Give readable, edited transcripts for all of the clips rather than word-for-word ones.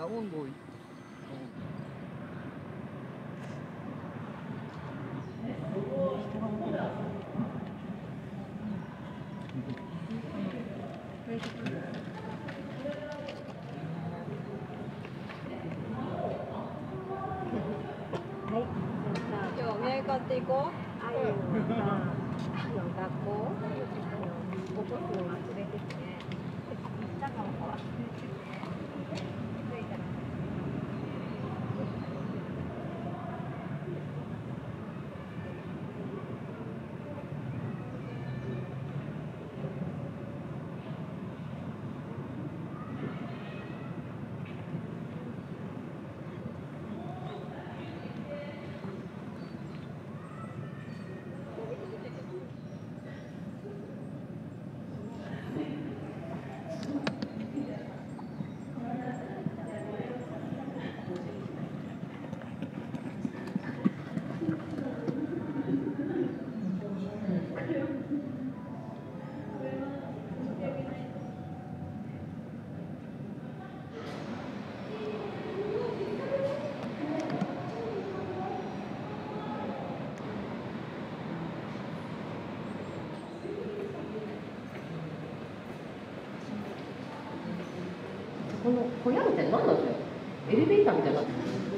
か温度を今日お土産買っていこう。あゆの学校。おこすの忘れててね。行ったかも。 この小屋みたいな何なんですよ。エレベーターみたいになってる。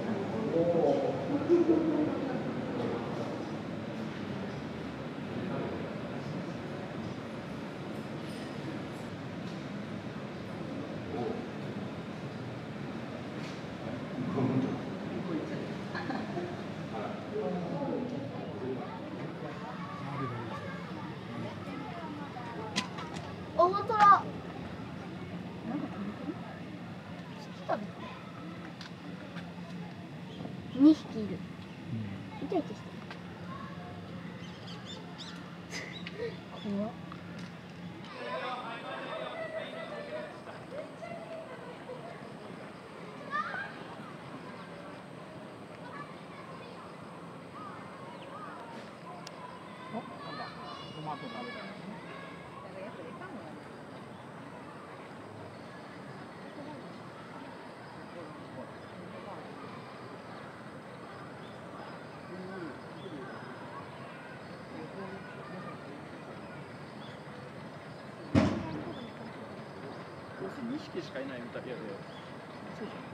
お、本当だ。2匹いる。イチャイチャしてる。怖っ。 トマト食べたい。2匹しかいないみたいやで。そうじゃん。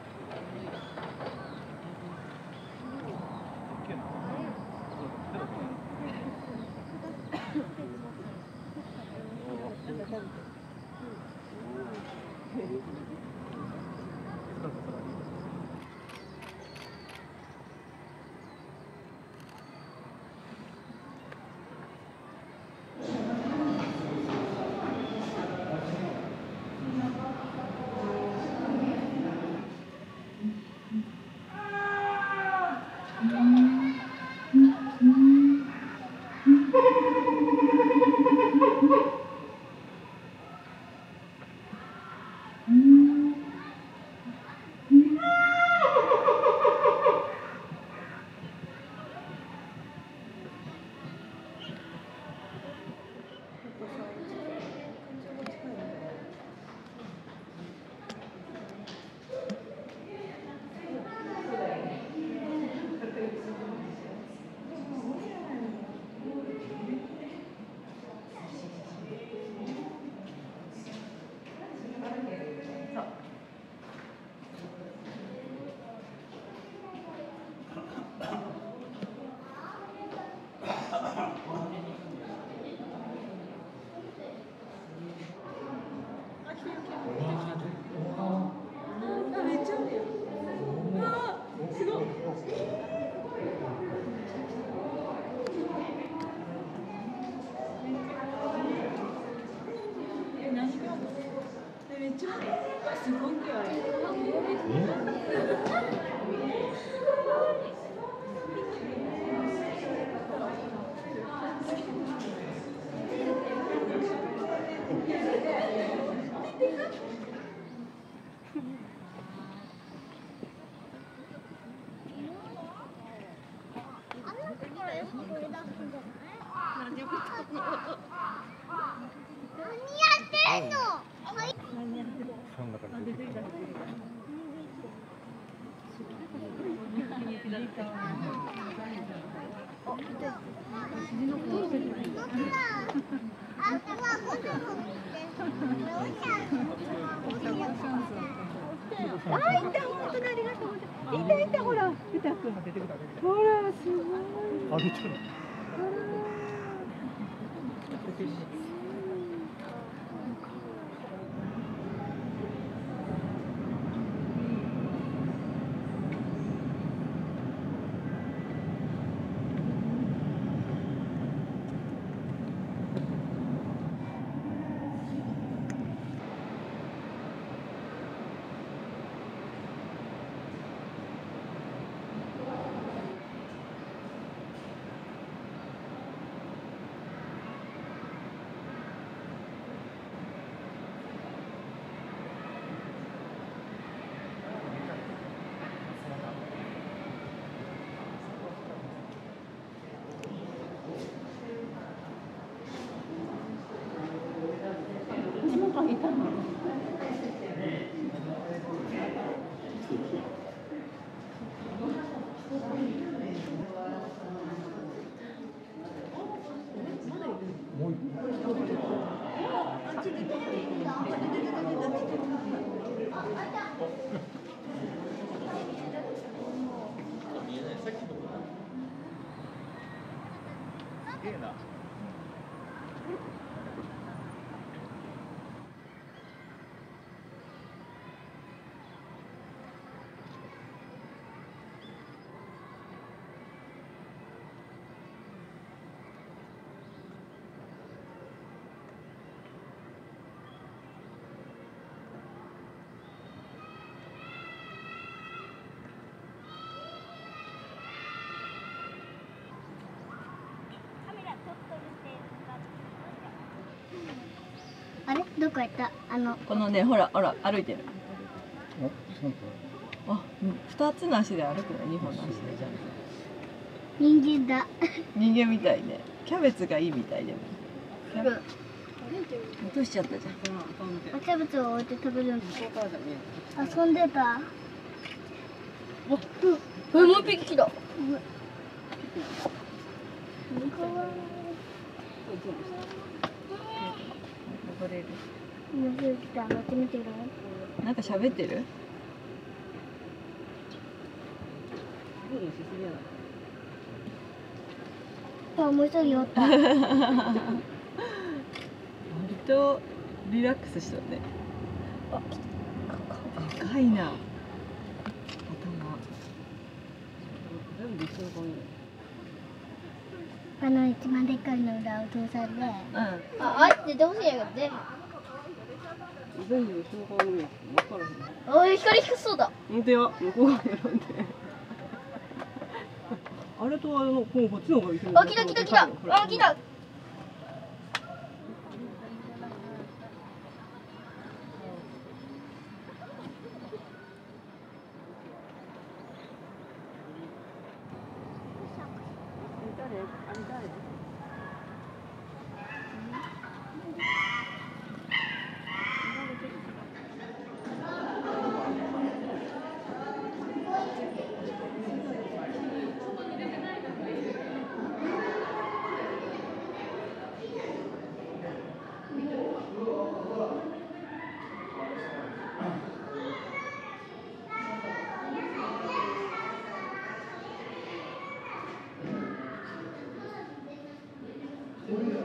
何やってんの？ あ、いた、本当にありがとうございます。いたいた、ほら、歌くんが出てきた。ほら、すごい。 あげちゃう。すげえな。 あれどこやった？ このね、ほらほら歩いてる。 あ、 あ、二つの足で歩くの、二本の足でじゃん。 人間だ。 人間みたいね。キャベツがいいみたいでも。落としちゃったじゃん。 キャベツを置いて食べるの。遊んでた。もう一匹来た。 登れる。 もう一匹来た。乗ってみてる。 なんか喋ってる？ あ、もう一人おった。 割とリラックスしたね。あ、でかいな。頭。全部一緒の子一番でっかいのがお父さんで。 うん。 あい出てほしいんやけどね。 全部一緒の顔見る。わからへん。 あ、光低そうだ。 本当や、向こうが選んで。あれとこっちの方が一緒に。 あ、来た来た来た。あ、来た。 うん。